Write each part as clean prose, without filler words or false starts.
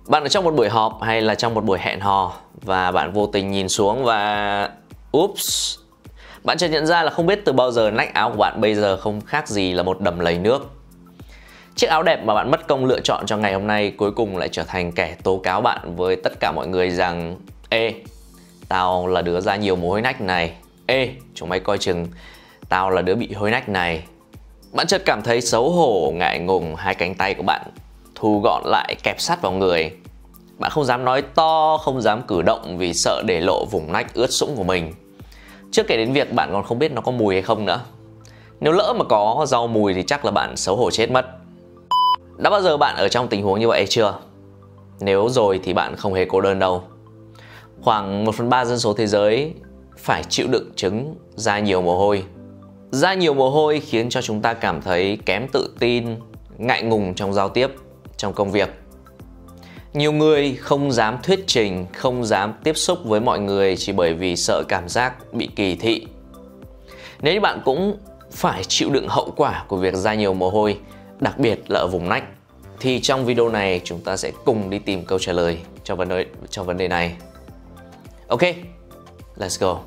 Bạn ở trong một buổi họp hay là trong một buổi hẹn hò và bạn vô tình nhìn xuống và oops, bạn chợt nhận ra là không biết từ bao giờ nách áo của bạn bây giờ không khác gì là một đầm lầy nước. Chiếc áo đẹp mà bạn mất công lựa chọn cho ngày hôm nay cuối cùng lại trở thành kẻ tố cáo bạn với tất cả mọi người rằng: ê, tao là đứa ra nhiều mồ hôi nách này. Ê, chúng mày coi chừng, tao là đứa bị hôi nách này. Bạn chợt cảm thấy xấu hổ, ngại ngùng, hai cánh tay của bạn thu gọn lại kẹp sát vào người. Bạn không dám nói to, không dám cử động vì sợ để lộ vùng nách ướt sũng của mình. Chưa kể đến việc bạn còn không biết nó có mùi hay không nữa. Nếu lỡ mà có rau mùi thì chắc là bạn xấu hổ chết mất. Đã bao giờ bạn ở trong tình huống như vậy chưa? Nếu rồi thì bạn không hề cô đơn đâu. Khoảng 1/3 dân số thế giới phải chịu đựng chứng ra nhiều mồ hôi. Ra nhiều mồ hôi khiến cho chúng ta cảm thấy kém tự tin, ngại ngùng trong giao tiếp, trong công việc. Nhiều người không dám thuyết trình, không dám tiếp xúc với mọi người chỉ bởi vì sợ cảm giác bị kỳ thị. Nếu như bạn cũng phải chịu đựng hậu quả của việc ra nhiều mồ hôi, đặc biệt là ở vùng nách, thì trong video này chúng ta sẽ cùng đi tìm câu trả lời cho vấn đề này. Ok, let's go.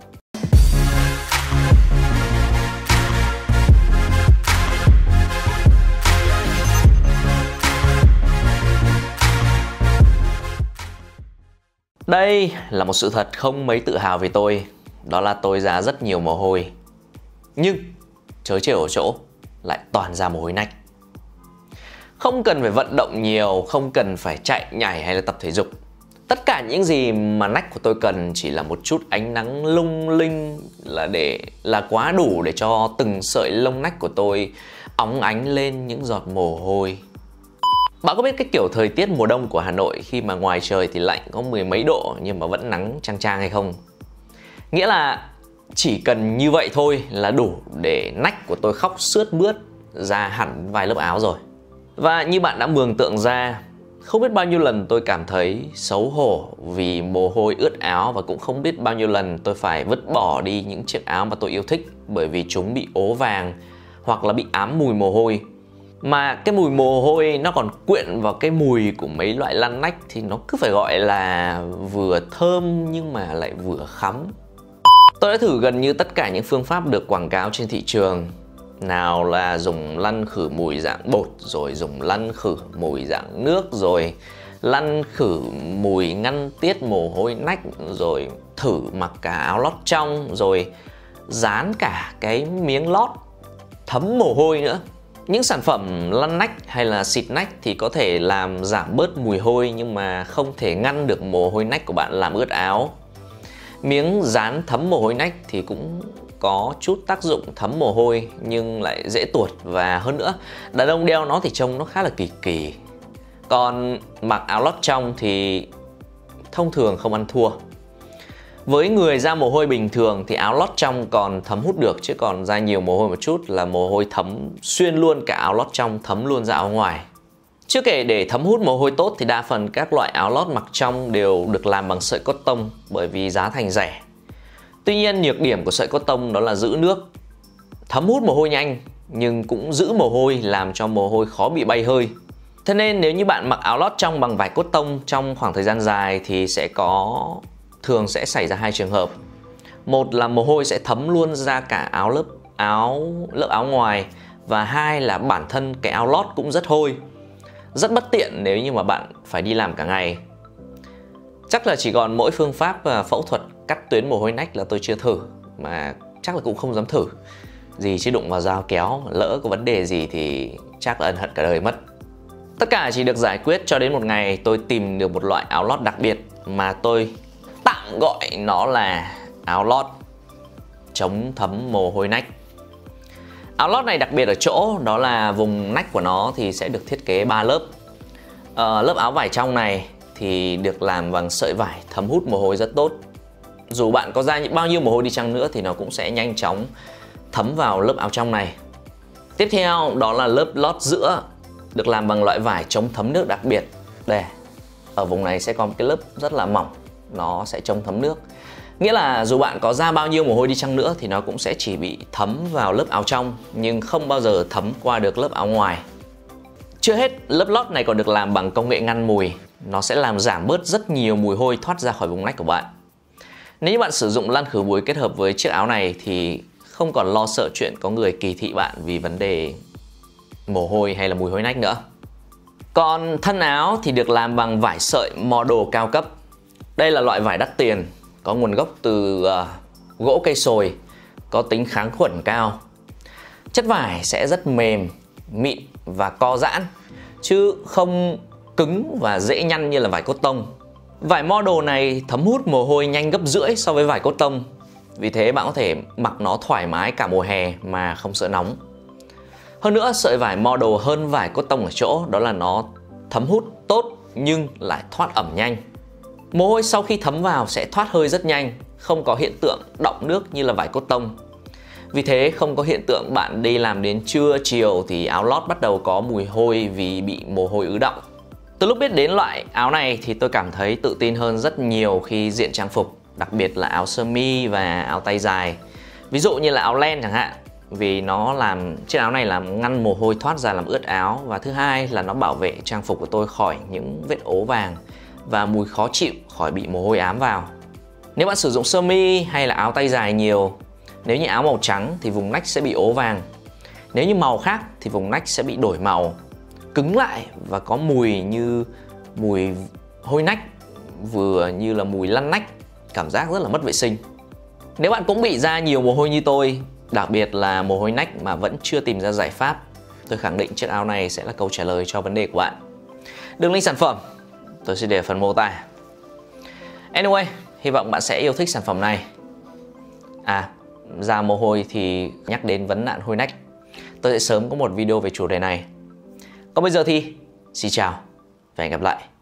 Đây là một sự thật không mấy tự hào về tôi. Đó là tôi ra rất nhiều mồ hôi. Nhưng trớ trêu ở chỗ lại toàn ra mồ hôi nách. Không cần phải vận động nhiều, không cần phải chạy nhảy hay là tập thể dục. Tất cả những gì mà nách của tôi cần chỉ là một chút ánh nắng lung linh là quá đủ để cho từng sợi lông nách của tôi óng ánh lên những giọt mồ hôi. Bạn có biết cái kiểu thời tiết mùa đông của Hà Nội khi mà ngoài trời thì lạnh có 10 mấy độ nhưng mà vẫn nắng chang chang hay không? Nghĩa là chỉ cần như vậy thôi là đủ để nách của tôi khóc sướt mướt ra hẳn vài lớp áo rồi. Và như bạn đã mường tượng ra, không biết bao nhiêu lần tôi cảm thấy xấu hổ vì mồ hôi ướt áo, và cũng không biết bao nhiêu lần tôi phải vứt bỏ đi những chiếc áo mà tôi yêu thích bởi vì chúng bị ố vàng hoặc là bị ám mùi mồ hôi. Mà cái mùi mồ hôi nó còn quyện vào cái mùi của mấy loại lăn nách thì nó cứ phải gọi là vừa thơm nhưng mà lại vừa khắm. Tôi đã thử gần như tất cả những phương pháp được quảng cáo trên thị trường. Nào là dùng lăn khử mùi dạng bột, rồi dùng lăn khử mùi dạng nước, rồi lăn khử mùi ngăn tiết mồ hôi nách, rồi thử mặc cả áo lót trong, rồi dán cả cái miếng lót thấm mồ hôi nữa. Những sản phẩm lăn nách hay là xịt nách thì có thể làm giảm bớt mùi hôi nhưng mà không thể ngăn được mồ hôi nách của bạn làm ướt áo. Miếng dán thấm mồ hôi nách thì cũng có chút tác dụng thấm mồ hôi nhưng lại dễ tuột, và hơn nữa đàn ông đeo nó thì trông nó khá là kỳ kỳ. Còn mặc áo lót trong thì thông thường không ăn thua. Với người ra mồ hôi bình thường thì áo lót trong còn thấm hút được, chứ còn ra nhiều mồ hôi một chút là mồ hôi thấm xuyên luôn cả áo lót trong, thấm luôn ra áo ngoài. Chưa kể để thấm hút mồ hôi tốt thì đa phần các loại áo lót mặc trong đều được làm bằng sợi cotton bởi vì giá thành rẻ. Tuy nhiên nhược điểm của sợi cotton đó là giữ nước, thấm hút mồ hôi nhanh nhưng cũng giữ mồ hôi, làm cho mồ hôi khó bị bay hơi. Thế nên nếu như bạn mặc áo lót trong bằng vải cotton trong khoảng thời gian dài thì thường sẽ xảy ra hai trường hợp. Một là mồ hôi sẽ thấm luôn ra cả lớp áo ngoài, và hai là bản thân cái áo lót cũng rất hôi. Rất bất tiện nếu như mà bạn phải đi làm cả ngày. Chắc là chỉ còn mỗi phương pháp phẫu thuật cắt tuyến mồ hôi nách là tôi chưa thử, mà chắc là cũng không dám thử. Gì chứ đụng vào dao kéo, lỡ có vấn đề gì thì chắc là ân hận cả đời mất. Tất cả chỉ được giải quyết cho đến một ngày tôi tìm được một loại áo lót đặc biệt mà tôi tạm gọi nó là áo lót chống thấm mồ hôi nách. Áo lót này đặc biệt ở chỗ đó là vùng nách của nó thì sẽ được thiết kế 3 lớp. Lớp áo vải trong này thì được làm bằng sợi vải thấm hút mồ hôi rất tốt. Dù bạn có ra bao nhiêu mồ hôi đi chăng nữa thì nó cũng sẽ nhanh chóng thấm vào lớp áo trong này. Tiếp theo đó là lớp lót giữa, được làm bằng loại vải chống thấm nước đặc biệt. Đây, ở vùng này sẽ có một cái lớp rất là mỏng, nó sẽ chống thấm nước. Nghĩa là dù bạn có ra bao nhiêu mồ hôi đi chăng nữa thì nó cũng sẽ chỉ bị thấm vào lớp áo trong, nhưng không bao giờ thấm qua được lớp áo ngoài. Chưa hết, lớp lót này còn được làm bằng công nghệ ngăn mùi. nó sẽ làm giảm bớt rất nhiều mùi hôi thoát ra khỏi vùng nách của bạn. Nếu như bạn sử dụng lăn khử mùi kết hợp với chiếc áo này thì không còn lo sợ chuyện có người kỳ thị bạn vì vấn đề mồ hôi hay là mùi hôi nách nữa. Còn thân áo thì được làm bằng vải sợi model cao cấp. Đây là loại vải đắt tiền, có nguồn gốc từ gỗ cây sồi, có tính kháng khuẩn cao. Chất vải sẽ rất mềm, mịn và co giãn, chứ không cứng và dễ nhăn như là vải cốt tông. Vải model này thấm hút mồ hôi nhanh gấp rưỡi so với vải cốt tông. Vì thế bạn có thể mặc nó thoải mái cả mùa hè mà không sợ nóng. Hơn nữa, sợi vải model hơn vải cốt tông ở chỗ đó là nó thấm hút tốt nhưng lại thoát ẩm nhanh. Mồ hôi sau khi thấm vào sẽ thoát hơi rất nhanh, không có hiện tượng đọng nước như là vải cốt tông. Vì thế không có hiện tượng bạn đi làm đến trưa chiều thì áo lót bắt đầu có mùi hôi vì bị mồ hôi ứ đọng. Từ lúc biết đến loại áo này thì tôi cảm thấy tự tin hơn rất nhiều khi diện trang phục, đặc biệt là áo sơ mi và áo tay dài. Ví dụ như là áo len chẳng hạn, vì chiếc áo này làm ngăn mồ hôi thoát ra làm ướt áo, và thứ hai là nó bảo vệ trang phục của tôi khỏi những vết ố vàng và mùi khó chịu khỏi bị mồ hôi ám vào. Nếu bạn sử dụng sơ mi hay là áo tay dài nhiều, nếu như áo màu trắng thì vùng nách sẽ bị ố vàng. Nếu như màu khác thì vùng nách sẽ bị đổi màu, cứng lại và có mùi như mùi hôi nách, vừa như là mùi lăn nách, cảm giác rất là mất vệ sinh. Nếu bạn cũng bị ra nhiều mồ hôi như tôi, đặc biệt là mồ hôi nách mà vẫn chưa tìm ra giải pháp, tôi khẳng định chiếc áo này sẽ là câu trả lời cho vấn đề của bạn. Đường link sản phẩm tôi sẽ để ở phần mô tả. Anyway, hy vọng bạn sẽ yêu thích sản phẩm này. Ra mồ hôi thì nhắc đến vấn nạn hôi nách, tôi sẽ sớm có một video về chủ đề này. Còn bây giờ thì xin chào và hẹn gặp lại.